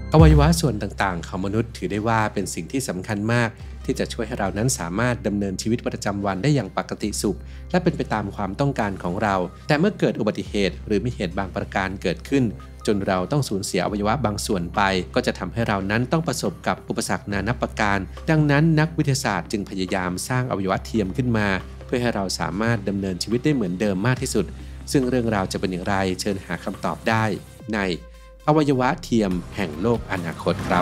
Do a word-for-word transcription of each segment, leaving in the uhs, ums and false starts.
อวัยวะส่วนต่างๆของมนุษย์ถือได้ว่าเป็นสิ่งที่สำคัญมากที่จะช่วยให้เรานั้นสามารถดำเนินชีวิตประจำวันได้อย่างปกติสุขและเป็นไปตามความต้องการของเราแต่เมื่อเกิดอุบัติเหตุหรือมีเหตุบางประการเกิดขึ้นจนเราต้องสูญเสียอวัยวะบางส่วนไปก็จะทำให้เรานั้นต้องประสบกับอุปสรรคนานับประการดังนั้นนักวิทยาศาสตร์จึงพยายามสร้างอวัยวะเทียมขึ้นมาเพื่อให้เราสามารถดำเนินชีวิตได้เหมือนเดิมมากที่สุดซึ่งเรื่องราวจะเป็นอย่างไรเชิญหาคำตอบได้ในอวัยวะเทียมแห่งโลกอนาคตครับ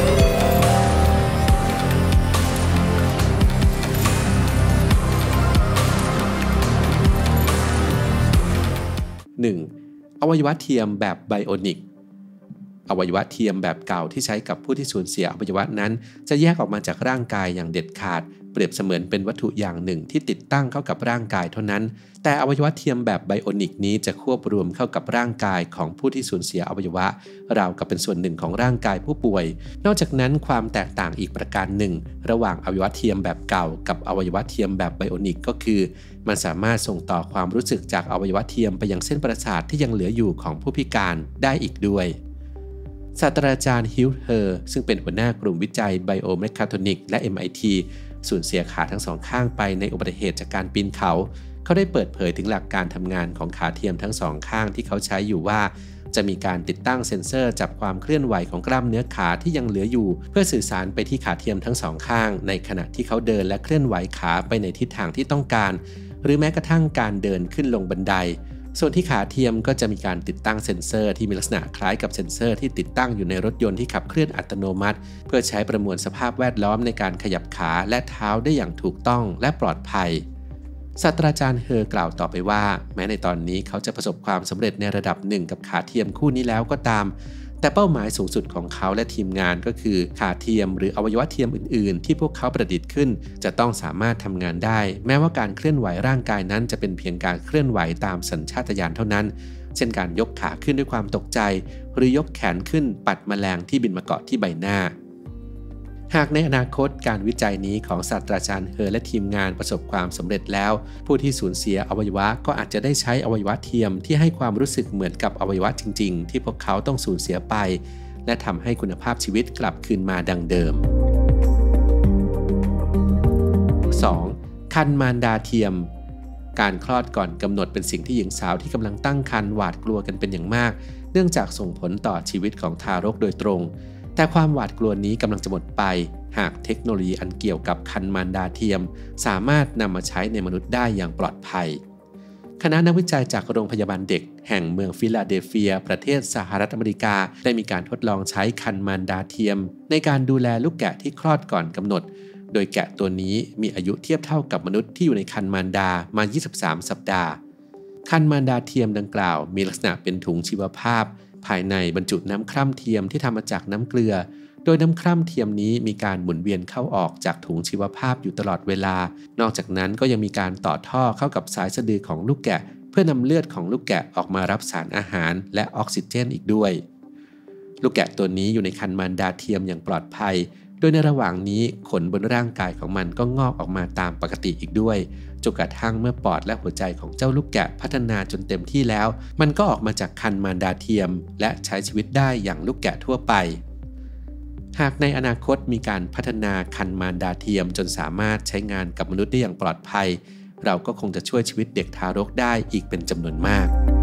หนึ่ง. อวัยวะเทียมแบบไบโอนิกอวัยวะเทียมแบบเก่าที่ใช้กับผู้ที่สูญเสียอวัยวะนั้นจะแยกออกมาจากร่างกายอย่างเด็ดขาดเปรียบเสมือนเป็นวัตถุอย่างหนึ่งที่ติดตั้งเข้ากับร่างกายเท่านั้นแต่อวัยวะเทียมแบบไบโอนิกนี้จะควบรวมเข้ากับร่างกายของผู้ที่สูญเสียอวัยวะราวกับเป็นส่วนหนึ่งของร่างกายผู้ป่วยนอกจากนั้นความแตกต่างอีกประการหนึ่งระหว่างอวัยวะเทียมแบบเก่ากับอวัยวะเทียมแบบไบโอนิกก็คือมันสามารถส่งต่อความรู้สึกจากอวัยวะเทียมไปยังเส้นประสาทที่ยังเหลืออยู่ของผู้พิการได้อีกด้วยศาสตราจารย์ฮิลเฮอร์ซึ่งเป็นหัวหน้ากลุ่มวิจัยไบโอเมคาทรอนิกและ เอ็ม ไอ ที สูญเสียขาทั้งสองข้างไปในอุบัติเหตุจากการปีนเขาเขาได้เปิดเผยถึงหลักการทำงานของขาเทียมทั้งสองข้างที่เขาใช้อยู่ว่าจะมีการติดตั้งเซ็นเซอร์จับความเคลื่อนไหวของกล้ามเนื้อขาที่ยังเหลืออยู่เพื่อสื่อสารไปที่ขาเทียมทั้งสองข้างในขณะที่เขาเดินและเคลื่อนไหวขาไปในทิศทางที่ต้องการหรือแม้กระทั่งการเดินขึ้นลงบันไดส่วนที่ขาเทียมก็จะมีการติดตั้งเซ็นเซอร์ที่มีลักษณะคล้ายกับเซ็นเซอร์ที่ติดตั้งอยู่ในรถยนต์ที่ขับเคลื่อนอัตโนมัติเพื่อใช้ประมวลสภาพแวดล้อมในการขยับขาและเท้าได้อย่างถูกต้องและปลอดภัยศาสตราจารย์เฮอร์กล่าวต่อไปว่าแม้ในตอนนี้เขาจะประสบความสำเร็จในระดับหนึ่งกับขาเทียมคู่นี้แล้วก็ตามแต่เป้าหมายสูงสุดของเขาและทีมงานก็คือขาเทียมหรืออวัยวะเทียมอื่นๆที่พวกเขาประดิษฐ์ขึ้นจะต้องสามารถทำงานได้แม้ว่าการเคลื่อนไหวร่างกายนั้นจะเป็นเพียงการเคลื่อนไหวตามสัญชาตญาณเท่านั้นเช่นการยกขาขึ้นด้วยความตกใจหรือยกแขนขึ้นปัดแมลงที่บินมาเกาะที่ใบหน้าหากในอนาคตการวิจัยนี้ของศาสตราจารย์เฮอร์และทีมงานประสบความสำเร็จแล้วผู้ที่สูญเสียอวัยวะก็อาจจะได้ใช้อวัยวะเทียมที่ให้ความรู้สึกเหมือนกับอวัยวะจริงๆที่พวกเขาต้องสูญเสียไปและทำให้คุณภาพชีวิตกลับคืนมาดังเดิม สอง. ครรภ์มารดาเทียมการคลอดก่อนกำหนดเป็นสิ่งที่หญิงสาวที่กำลังตั้งครรภ์หวาดกลัวกันเป็นอย่างมากเนื่องจากส่งผลต่อชีวิตของทารกโดยตรงแต่ความหวาดกลัวนี้กำลังจะหมดไปหากเทคโนโลยีอันเกี่ยวกับครรภ์มารดาเทียมสามารถนำมาใช้ในมนุษย์ได้อย่างปลอดภัยคณะนักวิจัยจากโรงพยาบาลเด็กแห่งเมืองฟิลาเดลเฟียประเทศสหรัฐอเมริกาได้มีการทดลองใช้ครรภ์มารดาเทียมในการดูแลลูกแกะที่คลอดก่อนกำหนดโดยแกะตัวนี้มีอายุเทียบเท่ากับมนุษย์ที่อยู่ในครรภ์มารดามายี่สิบสามสัปดาห์ครรภ์มารดาเทียมดังกล่าวมีลักษณะเป็นถุงชีวภาพภายในบรรจุน้ำคร่ำเทียมที่ทำมาจากน้ำเกลือโดยน้ำคร่ำเทียมนี้มีการหมุนเวียนเข้าออกจากถุงชีวภาพอยู่ตลอดเวลานอกจากนั้นก็ยังมีการต่อท่อเข้ากับสายสะดือของลูกแกะเพื่อนำเลือดของลูกแกะออกมารับสารอาหารและออกซิเจนอีกด้วยลูกแกะตัวนี้อยู่ในครรภ์มารดาเทียมอย่างปลอดภัยโดยในระหว่างนี้ขนบนร่างกายของมันก็งอกออกมาตามปกติอีกด้วยจนกระทั่งเมื่อปอดและหัวใจของเจ้าลูกแกะพัฒนาจนเต็มที่แล้วมันก็ออกมาจากครรภ์มารดาเทียมและใช้ชีวิตได้อย่างลูกแกะทั่วไปหากในอนาคตมีการพัฒนาครรภ์มารดาเทียมจนสามารถใช้งานกับมนุษย์ได้อย่างปลอดภัยเราก็คงจะช่วยชีวิตเด็กทารกได้อีกเป็นจำนวนมาก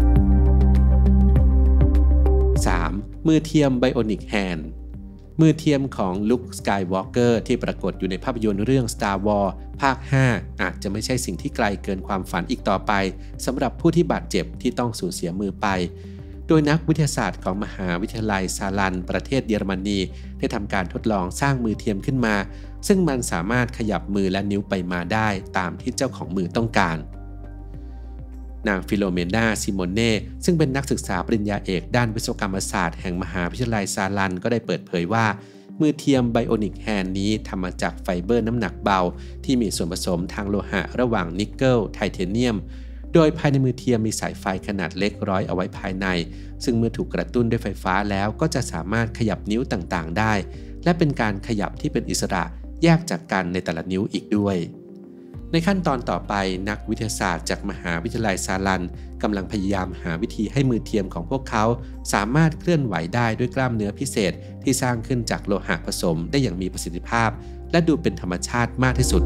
สาม. มือเทียมไบโอนิกแฮนด์มือเทียมของลุค สกายวอล์กเกอร์ที่ปรากฏอยู่ในภาพยนตร์เรื่อง Star Wars ภาค ห้า อาจจะไม่ใช่สิ่งที่ไกลเกินความฝันอีกต่อไปสำหรับผู้ที่บาดเจ็บที่ต้องสูญเสียมือไปโดยนักวิทยาศาสตร์ของมหาวิทยาลัยซาลันประเทศเยอรมนีได้ทำการทดลองสร้างมือเทียมขึ้นมาซึ่งมันสามารถขยับมือและนิ้วไปมาได้ตามที่เจ้าของมือต้องการนางฟิโลเมนา ซิโมเน่ซึ่งเป็นนักศึกษาปริญญาเอกด้านวิศวกรรมศาสตร์แห่งมหาวิทยาลัยซาลันก็ได้เปิดเผยว่ามือเทียมไบโอนิกแฮนด์นี้ทำมาจากไฟเบอร์น้ำหนักเบาที่มีส่วนผสมทางโลหะระหว่างนิกเกิลไทเทเนียมโดยภายในมือเทียมมีสายไฟขนาดเล็กร้อยเอาไว้ภายในซึ่งเมื่อถูกกระตุ้นด้วยไฟฟ้าแล้วก็จะสามารถขยับนิ้วต่างๆได้และเป็นการขยับที่เป็นอิสระแยกจากกันในแต่ละนิ้วอีกด้วยในขั้นตอนต่อไปนักวิทยาศาสตร์จากมหาวิทยาลัยซาลันกำลังพยายามหาวิธีให้มือเทียมของพวกเขาสามารถเคลื่อนไหวได้ด้วยกล้ามเนื้อพิเศษที่สร้างขึ้นจากโลหะผสมได้อย่างมีประสิทธิภาพและดูเป็นธรรมชาติมากที่สุด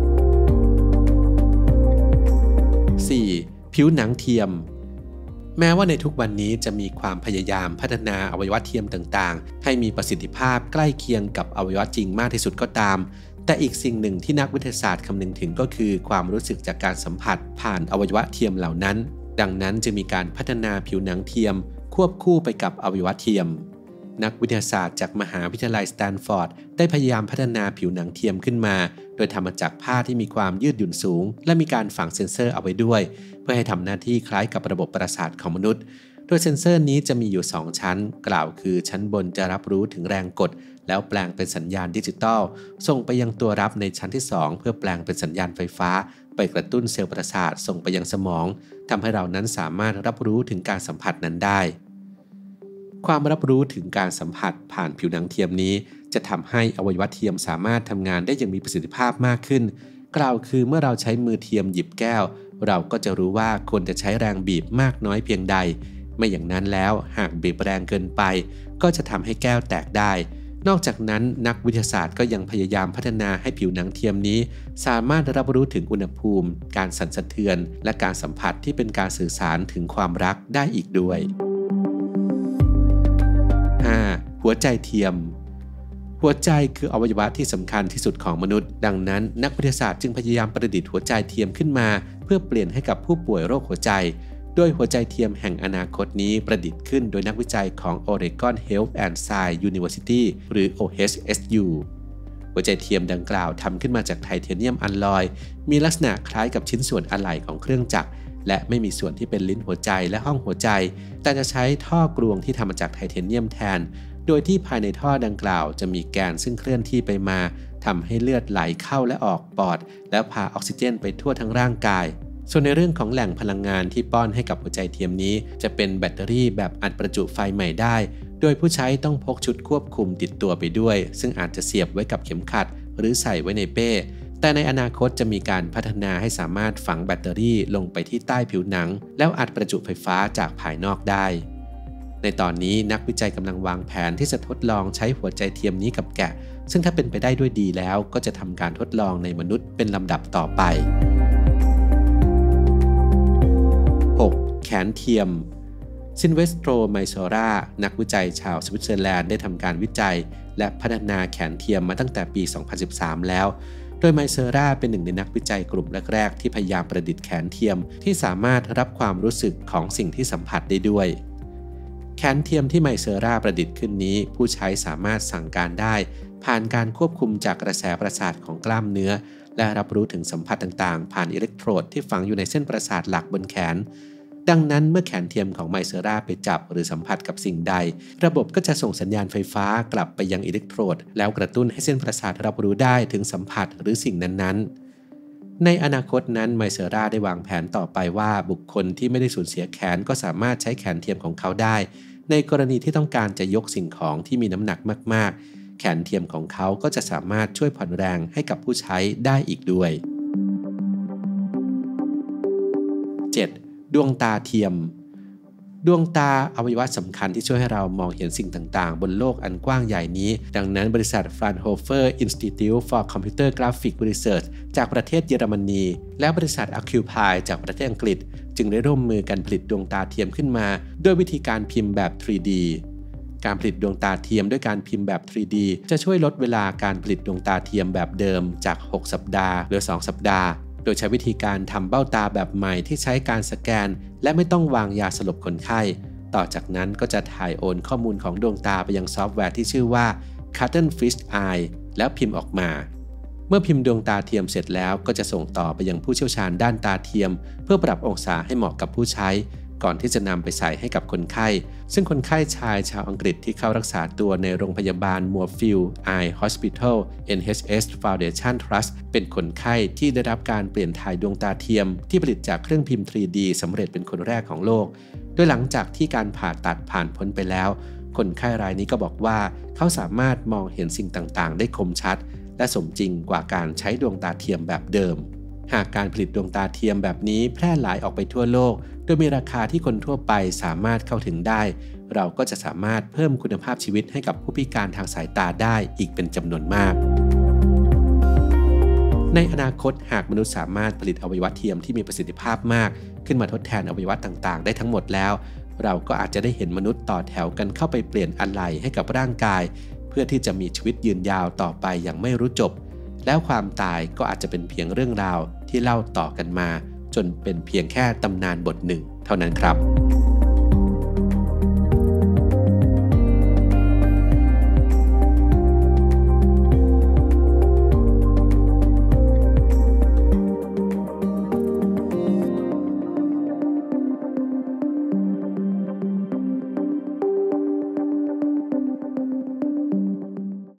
สี่. ผิวหนังเทียมแม้ว่าในทุกวันนี้จะมีความพยายามพัฒนาอวัยวะเทียมต่างๆให้มีประสิทธิภาพใกล้เคียงกับอวัยวะจริงมากที่สุดก็ตามแต่อีกสิ่งหนึ่งที่นักวิทยาศาสตร์คำนึงถึงก็คือความรู้สึกจากการสัมผัสผ่านอวัยวะเทียมเหล่านั้นดังนั้นจึงมีการพัฒนาผิวหนังเทียมควบคู่ไปกับอวัยวะเทียมนักวิทยาศาสตร์จากมหาวิทยาลัยสแตนฟอร์ดได้พยายามพัฒนาผิวหนังเทียมขึ้นมาโดยทำมาจากผ้าที่มีความยืดหยุ่นสูงและมีการฝังเซ็นเซอร์เอาไว้ด้วยเพื่อให้ทำหน้าที่คล้ายกับระบบประสาทของมนุษย์โดยเซ็นเซอร์นี้จะมีอยู่สองชั้นกล่าวคือชั้นบนจะรับรู้ถึงแรงกดแล้วแปลงเป็นสัญญาณดิจิตอลส่งไปยังตัวรับในชั้นที่สองเพื่อแปลงเป็นสัญญาณไฟฟ้าไปกระตุ้นเซลล์ประสาทส่งไปยังสมองทำให้เรานั้นสามารถรับรู้ถึงการสัมผัสนั้นได้ความรับรู้ถึงการสัมผัสผ่านผิวหนังเทียมนี้จะทำให้อวัยวะเทียมสามารถทำงานได้อย่างมีประสิทธิภาพมากขึ้นกล่าวคือเมื่อเราใช้มือเทียมหยิบแก้วเราก็จะรู้ว่าควรจะใช้แรงบีบมากน้อยเพียงใดไม่อย่างนั้นแล้วหากบีบแรงเกินไปก็จะทำให้แก้วแตกได้นอกจากนั้นนักวิทยาศาสตร์ก็ยังพยายามพัฒนาให้ผิวหนังเทียมนี้สามารถรับรู้ถึงอุณหภูมิการสั่นสะเทือนและการสัมผัสที่เป็นการสื่อสารถึงความรักได้อีกด้วย ห้า. หัวใจเทียมหัวใจคืออวัยวะที่สำคัญที่สุดของมนุษย์ดังนั้นนักวิทยาศาสตร์จึงพยายามประดิษฐ์หัวใจเทียมขึ้นมาเพื่อเปลี่ยนให้กับผู้ป่วยโรคหัวใจโดยหัวใจเทียมแห่งอนาคตนี้ประดิษฐ์ขึ้นโดยนักวิจัยของ Oregon Health and Science University หรือ โอ เอช เอส ยู หัวใจเทียมดังกล่าวทำขึ้นมาจากไทเทเนียมอลลอยมีลักษณะคล้ายกับชิ้นส่วนอะไหล่ของเครื่องจักรและไม่มีส่วนที่เป็นลิ้นหัวใจและห้องหัวใจแต่จะใช้ท่อกรวงที่ทำมาจากไทเทเนียมแทนโดยที่ภายในท่อดังกล่าวจะมีแกนซึ่งเคลื่อนที่ไปมาทำให้เลือดไหลเข้าและออกปอดแล้วพาออกซิเจนไปทั่วทั้งร่างกายส่วนในเรื่องของแหล่งพลังงานที่ป้อนให้กับหัวใจเทียมนี้จะเป็นแบตเตอรี่แบบอัดประจุไฟใหม่ได้โดยผู้ใช้ต้องพกชุดควบคุมติดตัวไปด้วยซึ่งอาจจะเสียบไว้กับเข็มขัดหรือใส่ไว้ในเป้แต่ในอนาคตจะมีการพัฒนาให้สามารถฝังแบตเตอรี่ลงไปที่ใต้ผิวหนังแล้วอัดประจุไฟฟ้าจากภายนอกได้ในตอนนี้นักวิจัยกำลังวางแผนที่จะทดลองใช้หัวใจเทียมนี้กับแกะซึ่งถ้าเป็นไปได้ด้วยดีแล้วก็จะทำการทดลองในมนุษย์เป็นลำดับต่อไป หก. แขนเทียมซินเวสโตรไมโซรานักวิจัยชาวสวิตเซอร์แลนด์ได้ทำการวิจัยและพัฒนาแขนเทียมมาตั้งแต่ปี สองพันสิบสาม แล้วโดยไมเซอราเป็นหนึ่งในนักวิจัยกลุ่มแรกๆที่พยายามประดิษฐ์แขนเทียมที่สามารถรับความรู้สึกของสิ่งที่สัมผัสได้ด้วยแขนเทียมที่ไมเซอราประดิษฐ์ขึ้นนี้ผู้ใช้สามารถสั่งการได้ผ่านการควบคุมจากกระแสประสาทของกล้ามเนื้อและรับรู้ถึงสัมผัสต่างๆผ่านอิเล็กโทรดที่ฝังอยู่ในเส้นประสาทหลักบนแขนดังนั้นเมื่อแขนเทียมของไมเซอราไปจับหรือสัมผัสกับสิ่งใดระบบก็จะส่งสัญญาณไฟฟ้ากลับไปยังอิเล็กโทรดแล้วกระตุ้นให้เส้นประสาทรับรู้ได้ถึงสัมผัสหรือสิ่งนั้นๆในอนาคตนั้นไมเซอราได้วางแผนต่อไปว่าบุคคลที่ไม่ได้สูญเสียแขนก็สามารถใช้แขนเทียมของเขาได้ในกรณีที่ต้องการจะยกสิ่งของที่มีน้ำหนักมากๆแขนเทียมของเขาก็จะสามารถช่วยผ่อนแรงให้กับผู้ใช้ได้อีกด้วย เจ็ด. ดวงตาเทียมดวงตาอวัยวะสำคัญที่ช่วยให้เรามองเห็นสิ่งต่างๆบนโลกอันกว้างใหญ่นี้ดังนั้นบริษัท Fraunhofer Institute for Computer Graphic Research จากประเทศเยอรมนีและบริษัท Occupy จากประเทศอังกฤษจึงได้ร่วมมือกันผลิตดวงตาเทียมขึ้นมาด้วยวิธีการพิมพ์แบบ ทรี ดี การผลิตดวงตาเทียมด้วยการพิมพ์แบบ ทรี ดี จะช่วยลดเวลาการผลิตดวงตาเทียมแบบเดิมจากหกสัปดาห์เหลือสองสัปดาห์โดยใช้วิธีการทำเบ้าตาแบบใหม่ที่ใช้การสแกนและไม่ต้องวางยาสลบคนไข้ต่อจากนั้นก็จะถ่ายโอนข้อมูลของดวงตาไปยังซอฟต์แวร์ที่ชื่อว่า Cuttlefish Eye แล้วพิมพ์ออกมาเมื่อพิมพ์ดวงตาเทียมเสร็จแล้วก็จะส่งต่อไปยังผู้เชี่ยวชาญด้านตาเทียมเพื่อปรับองศาให้เหมาะกับผู้ใช้ก่อนที่จะนำไปใส่ให้กับคนไข้ซึ่งคนไข้ชายชาวอังกฤษที่เข้ารักษาตัวในโรงพยาบาล Moorfield Eye Hospital เอ็น เอช เอส Foundation Trust เป็นคนไข้ที่ได้รับการเปลี่ยนถ่ายดวงตาเทียมที่ผลิตจากเครื่องพิมพ์ ทรี ดี สำเร็จเป็นคนแรกของโลกโดยหลังจากที่การผ่าตัดผ่านพ้นไปแล้วคนไข้รายนี้ก็บอกว่าเขาสามารถมองเห็นสิ่งต่างๆได้คมชัดและสมจริงกว่าการใช้ดวงตาเทียมแบบเดิมหากการผลิตดวงตาเทียมแบบนี้แพร่หลายออกไปทั่วโลกโดยมีราคาที่คนทั่วไปสามารถเข้าถึงได้เราก็จะสามารถเพิ่มคุณภาพชีวิตให้กับผู้พิการทางสายตาได้อีกเป็นจำนวนมากในอนาคตหากมนุษย์สามารถผลิตอวัยวะเทียมที่มีประสิทธิภาพมากขึ้นมาทดแทนอวัยวะต่างๆได้ทั้งหมดแล้วเราก็อาจจะได้เห็นมนุษย์ต่อแถวกันเข้าไปเปลี่ยนอะไหล่ให้กับร่างกายเพื่อที่จะมีชีวิตยืนยาวต่อไปอย่างไม่รู้จบแล้วความตายก็อาจจะเป็นเพียงเรื่องราวที่เล่าต่อกันมาจนเป็นเพียงแค่ตำนานบทหนึ่งเท่านั้นครับ